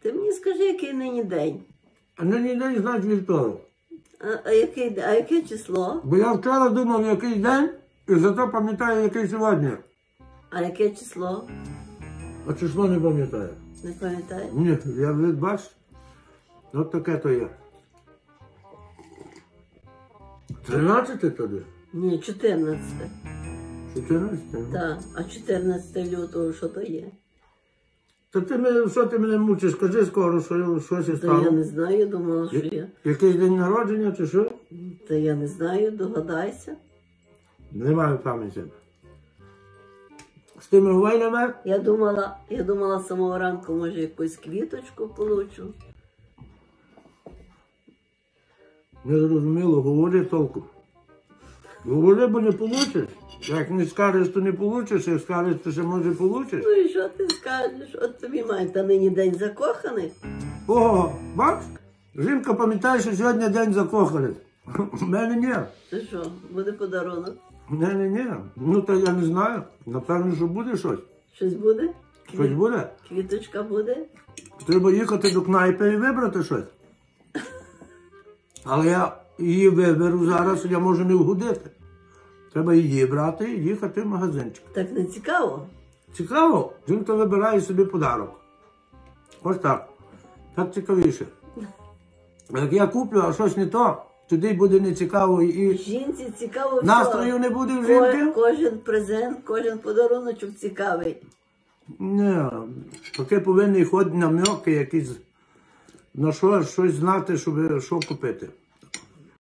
Ти мені скажи, який нині день. А нині день, значить, вівторок. А яке число? Бо я вчора думав, який день, і зато пам'ятаю, який сьогодні. А яке число? А число не пам'ятаю. Не пам'ятаєш? Ні, я бачиш, от таке то є. 13 тоді? Ні, 14. 14? Так, а 14 лютого що то є? Та що ти мене мучиш? Скажи скоро, що щось Та я стало. не знаю, думала, що я. Якийсь день народження чи що? Та я не знаю, догадайся. Не маю пам'яті. З тими воїнами? Я думала з самого ранку, може, якусь квіточку получу. Не зрозуміло, говори толком. Говори, бо не получиш. Як не скажеш, то не получиш, як скажеш, то ще може получиш. Ну і що ти скажеш? От тобі має, та нині день закоханих. О, бач? Жінка пам'ятає, що сьогодні день закоханих. У мене ні. Ти що, буде подарунок? У мене ні. Ну, то я не знаю. Напевно, що буде щось. Щось буде? Щось буде? Квіточка буде? Треба їхати до кнайпи і вибрати щось. Але я її виберу зараз, я можу не вгодити. Треба її брати і їхати в магазинчик. Так не цікаво? Цікаво, жінка вибирає собі подарок. Ось так. Так цікавіше. Як я куплю, а щось не то, тоді буде нецікаво і Жінці цікаво все. настрою не буде в жінки. Кожен презент, кожен подаруночок цікавий. Ні, поки повинні ходити намеки якісь, на щось знати, щоб що купити.